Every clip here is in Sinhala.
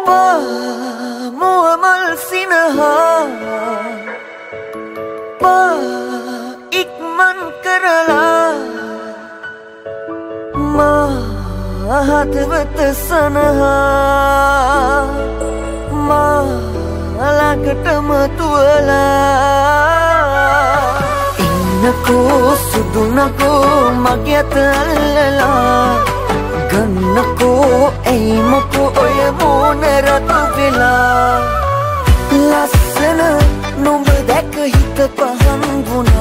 Muamal sinaha ikman karala hadvat sanaha lagatam tuala innako sudunako magyat allala gannako aimako oy monaratu vela lassana numba dak hit pahan guna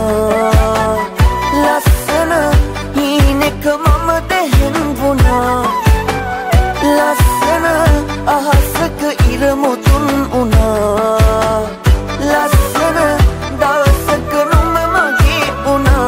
lassana hinek mama dehen guna lassana ahasak iramutun una lassana dawasak numba magi una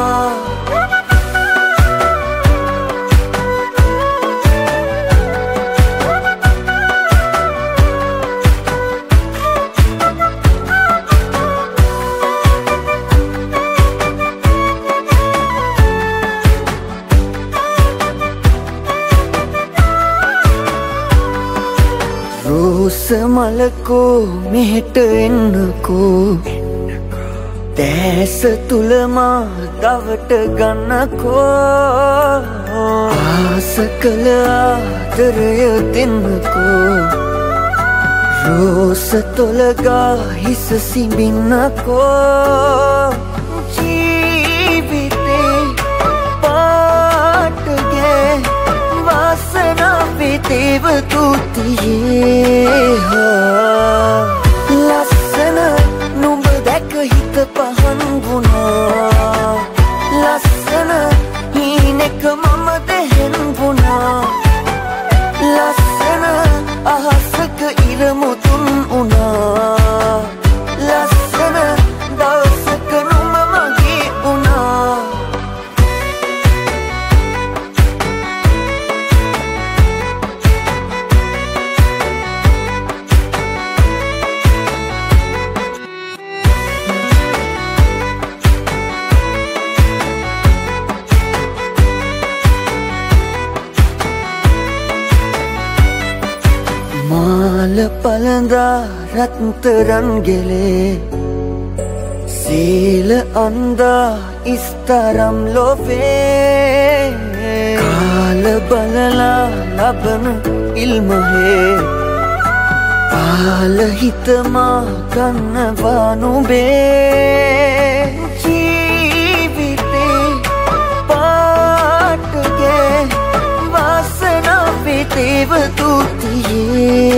Semalako mehta ennako දැස තුලමා දවට ගන්නකෝ ආස කළ ආදරය දෙන්නකෝ රෝස තොලගා හිස සිඹින්නකෝ ජීවිතේ පාටගේ වාසනා විතේව තුතියේ ලස්සන නුඹ දැක හිත පහන් වුණා ලස්සන හීනෙක මම දෙහෙන් වුණා ලස්සන අහසක ඉරමුතුන් වුණා ලස්සන දවසක නුඹ මගේ වුණා මාල පළඳා රත්තරන් ගෙලේ සීල අන්දා ඉස්තරම් ලොවේ කාල බලලා ලබන ඉල්මහේ පාල හිතමා ගන්නවා නුඹේ ජීවිතේ පාටගේ වාසනා විතේව තුතියේ